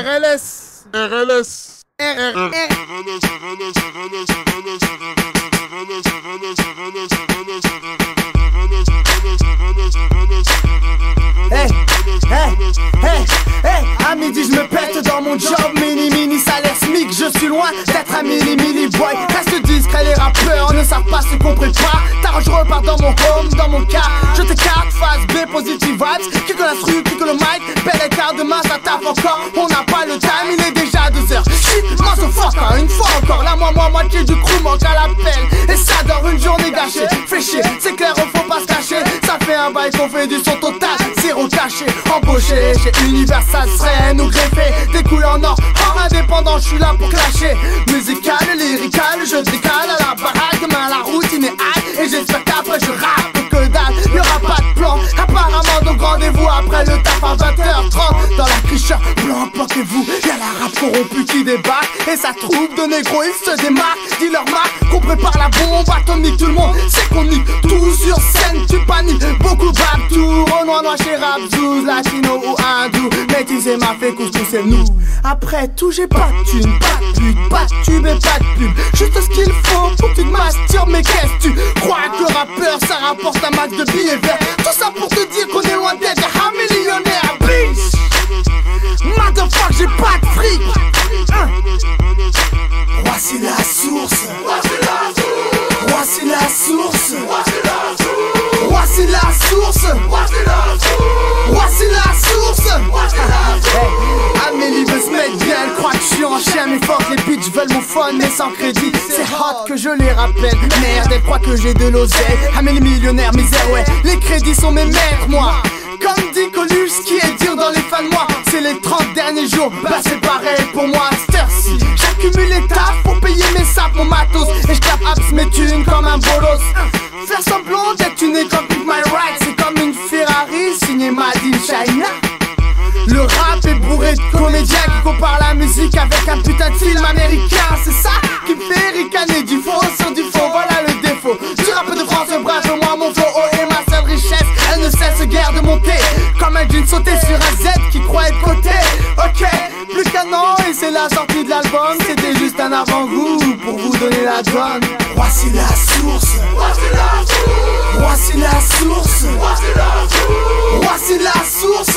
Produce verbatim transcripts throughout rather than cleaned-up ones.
L S, R L S, R R Hey, hey, hey, hey, à midi je me pète dans mon job, mini mini salaire smic, je suis loin d'être un mini mini boy. Reste discret, les rappeurs ne savent pas ce qu'on prépare. Tard je repars dans mon home, dans mon car, je t'écarte, phase B, positive vibes. Qui que la stru, qui que le mic, bel écart demain ça tape encore. On n'a pas le time, il est déjà deux heures. Shit, moi ce fuck, hein, une fois encore, la moi moi moitié du crew manque à l'appel. Et ça dort une journée gâchée, fait chier, c'est clair, on faut pas se cacher. Ça fait un bail qu'on fait du son total, zéro caché, embauché chez Universal, serait nous greffer des couilles en or, en indépendant, je suis là pour clasher. Musical, lyrical, je décale à la baraque, demain la routine est high. Et j'espère qu'après je rappe que dalle, y'aura pas de plan. Apparemment donc rendez-vous après le taf à vingt heures trente. Dans la cricheur, blanc, bloquez-vous, y'a la rap corrompue qui débarque. Et sa troupe de négros, ils se démarquent. Dis leur marque qu'on prépare la bombe atomique. Tout le monde sait qu'on nique tout sur scène, tu paniques. Beaucoup bab tout, Renoir, noir chez Rapzouz, latino ou hindou. Métisé m'a fait couscous, c'est nous. Après tout j'ai pas de thune, pas de pute, pas de tube et pas de pub. Juste ce qu'il faut pour que tu te masturbes. Mais qu'est-ce que tu crois que le rappeur ça rapporte un max de billets verts? Tout ça pour te dire qu'on est loin d'être un millionnaire, bitch. Motherfuck, j'ai pas de fric, hein. Voici la source, voici la source, voici la source, voici la source. Hey, Amélie veut se mettre bien, elle croit que je suis en chien. Mais fuck, les bitches veulent mon phone mais sans crédit. C'est hot que je les rappelle. Merde, elle croit que j'ai de l'oseille. Amélie millionnaire, misère, ouais. Les crédits sont mes maîtres, moi. Comme dit Coluche, ce qui est dur dans les fins de mois, c'est les trente derniers jours. Bah c'est pareil pour moi, Stercy. J'accumule les tafs pour payer mes sapes, mon matos. Et j'tape abs mes thunes comme un bolos. Faire semblant d'être une école pick my ride, c'est comme une Ferrari signée Made in China. Le rap est bourré de comédiens qui comparent la musique avec un putain de film américain. C'est ça qui me fait ricaner, du faux sur du faux, voilà le défaut du rap de France, bref, moi mon flow oh, et ma seule richesse, elle ne cesse guère de monter. Comme un jean sauté sur un Z qui croit être coté. Ok, plus qu'un an et c'est la sortie de l'album. C'était juste un avant-goût pour vous donner la donne. Voici la source, voici la source, voici la source,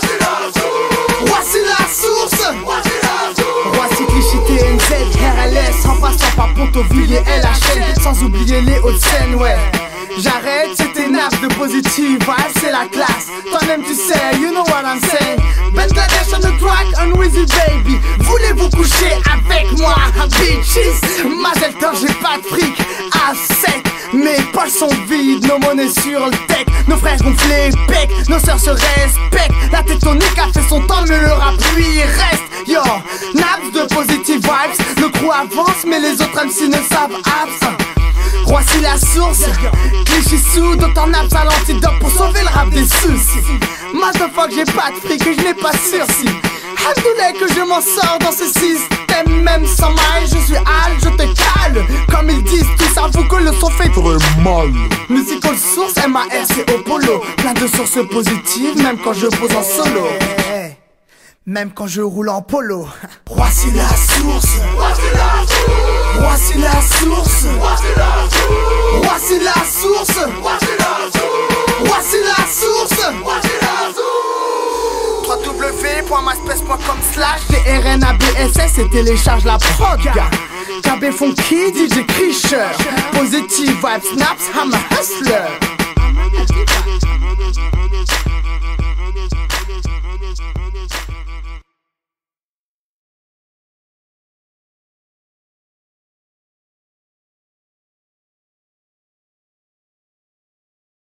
voici la source. Voici Clichy, T N Z, R L S, en passant par Pontoville et L H L, sans oublier les Hauts-de-Seine, ouais. J'arrête, c'était nappe de positive vibe, c'est la classe. Toi-même tu sais, you know what I'm saying. Bangladesh on the track, Unwizzy baby. Voulez-vous coucher avec moi, bitches? Mazel tov, j'ai pas de fric à sec. Mes poches sont vides, nos monnaies sur le deck. Nos frères gonflés, bec, nos sœurs se respectent. La tectonique a fait son temps, mais le rap lui il reste. Yo, naps de positive vibes. Le crew avance, mais les autres M C ne savent absent. Voici la source, Clichy sous, d'autant naps à l'antidote pour sauver le rap des soucis. Motherfuck, j'ai pas de fric et je n'ai pas de sursis. Alhamdoulilah que je m'en sors dans ce système, même sans maille, je suis Al, je te cale. Comme ils disent tous, avoue que le son fait très mal. Musical source, M A R C au polo. Plein de sources positives, même quand je pose en solo. Même quand je roule en polo. Voici la source, voici la source, voici la source, voici la source. w point myspace point com slash T R N A B S S et télécharge la prod. K B Funky, D J Krisher, Positive Vibes, Snaps, I'm a hustler.